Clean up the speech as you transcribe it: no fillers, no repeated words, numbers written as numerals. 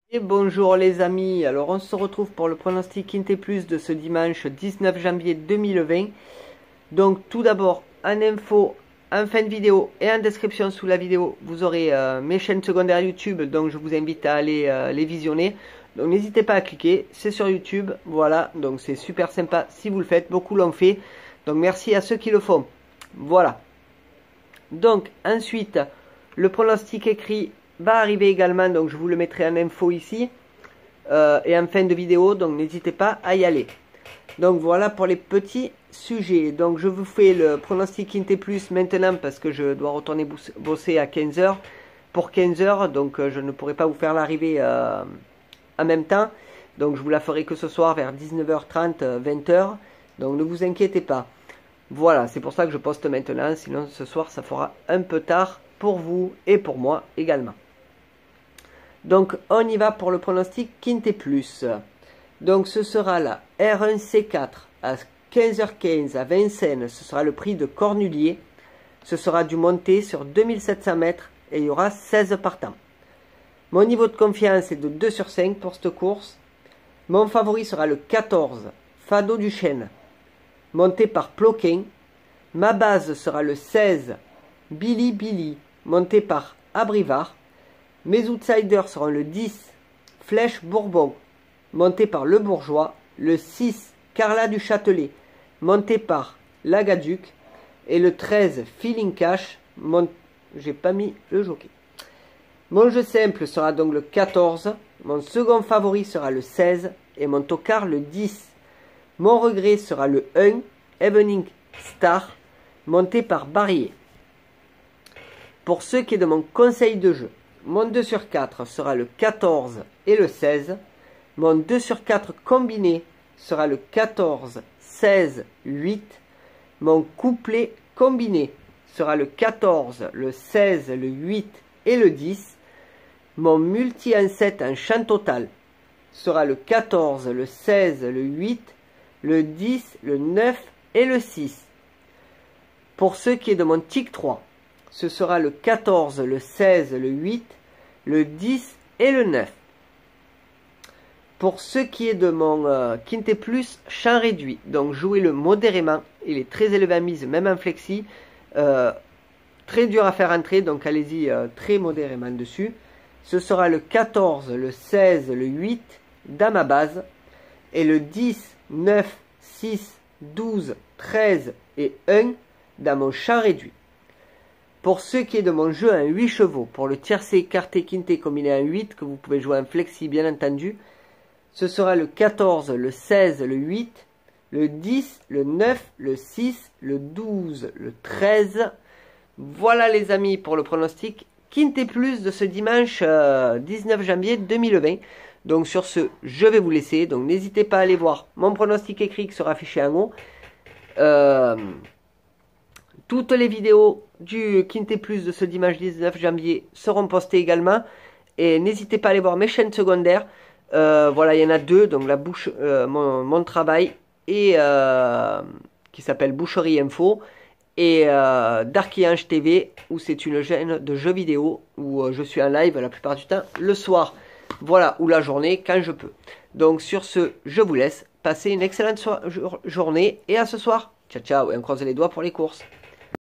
Et bonjour les amis, alors on se retrouve pour le pronostic Quinté Plus de ce dimanche 19 janvier 2020. Donc tout d'abord en info, en fin de vidéo et en description sous la vidéo, vous aurez mes chaînes secondaires YouTube, donc je vous invite à aller les visionner. Donc n'hésitez pas à cliquer, c'est sur YouTube, voilà, donc c'est super sympa si vous le faites, beaucoup l'ont fait. Donc merci à ceux qui le font, voilà. Donc ensuite, le pronostic écrit va arriver également, donc je vous le mettrai en info ici et en fin de vidéo, donc n'hésitez pas à y aller. Donc voilà pour les petits sujets. Donc je vous fais le pronostic Quinté Plus maintenant parce que je dois retourner bosser à 15 h pour 15 h, donc je ne pourrai pas vous faire l'arrivée en même temps. Donc je vous la ferai que ce soir vers 19h30, 20 h. Donc ne vous inquiétez pas. Voilà, c'est pour ça que je poste maintenant, sinon ce soir ça fera un peu tard pour vous et pour moi également. Donc on y va pour le pronostic Quinté Plus. Donc ce sera la R1C4 à 15h15 à Vincennes, ce sera le prix de Cornulier. Ce sera du monté sur 2700 mètres et il y aura 16 partants. Mon niveau de confiance est de 2 sur 5 pour cette course. Mon favori sera le 14, Fado du Chêne, monté par Ploquin. Ma base sera le 16, Billy Billy, monté par Abrivard. Mes outsiders seront le 10, Flèche Bourbon, monté par Le Bourgeois, le 6, Carla du Châtelet, monté par Lagaduc, et le 13, Feeling Cash, j'ai pas mis le jockey. Mon jeu simple sera donc le 14, mon second favori sera le 16, et mon tocard le 10. Mon regret sera le 1, Evening Star, monté par Barrier. Pour ce qui est de mon conseil de jeu, mon 2 sur 4 sera le 14 et le 16. Mon 2 sur 4 combiné sera le 14, 16, 8. Mon couplet combiné sera le 14, le 16, le 8 et le 10. Mon multi en 7 en champ total sera le 14, le 16, le 8, le 10, le 9 et le 6. Pour ce qui est de mon tic 3, ce sera le 14, le 16, le 8, le 10 et le 9. Pour ce qui est de mon Quinté Plus champ réduit, donc jouez-le modérément, il est très élevé en mise, même en flexi, très dur à faire entrer, donc allez-y très modérément dessus. Ce sera le 14, le 16, le 8 dans ma base, et le 10, 9, 6, 12, 13 et 1 dans mon champ réduit. Pour ce qui est de mon jeu en 8 chevaux, pour le tiercé écarté quinté combiné en 8, que vous pouvez jouer en flexi bien entendu, ce sera le 14, le 16, le 8, le 10, le 9, le 6, le 12, le 13. Voilà les amis pour le pronostic Quinté Plus de ce dimanche 19 janvier 2020. Donc sur ce, je vais vous laisser. Donc n'hésitez pas à aller voir mon pronostic écrit qui sera affiché en haut. Toutes les vidéos du Quinté Plus de ce dimanche 19 janvier seront postées également. Et n'hésitez pas à aller voir mes chaînes secondaires. Voilà, il y en a deux. Donc mon travail et qui s'appelle Boucherie Info. Et Darky Ange TV, où c'est une chaîne de jeux vidéo, où je suis en live la plupart du temps le soir. Voilà, ou la journée quand je peux. Donc sur ce, je vous laisse. Passez une excellente journée et à ce soir. Ciao, ciao, et on croise les doigts pour les courses.